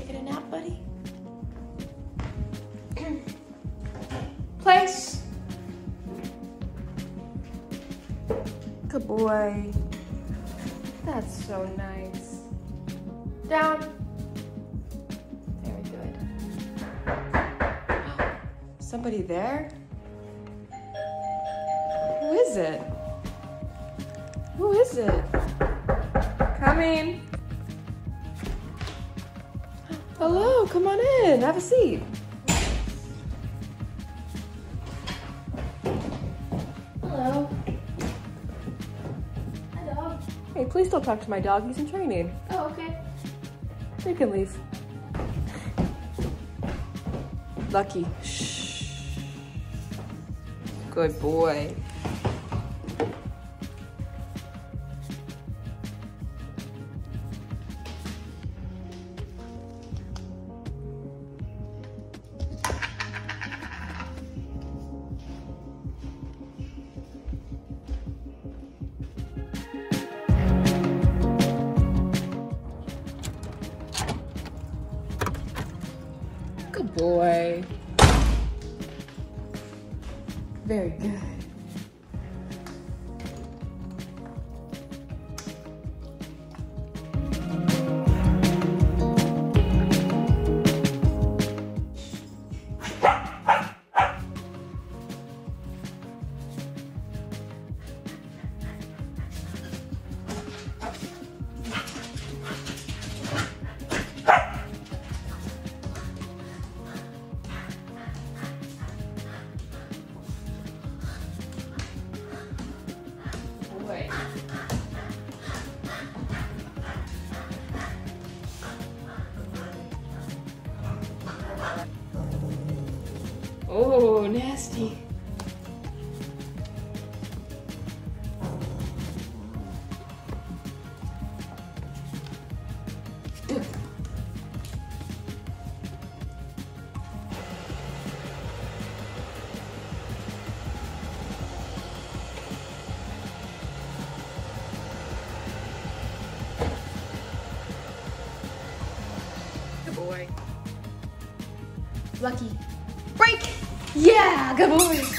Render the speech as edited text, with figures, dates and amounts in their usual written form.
taking a nap, buddy? Place. Good boy. That's so nice. Down. Very good. Somebody there? Who is it? Who is it? Coming. Hello, come on in. Have a seat. Hello. Hi, dog. Hey, please don't talk to my dog. He's in training. Oh, okay. You can leave. Lucky. Shh. Good boy. Good boy. Very good. Boy. Oh, nasty. Good boy. Lucky. Break! Yeah, good boy.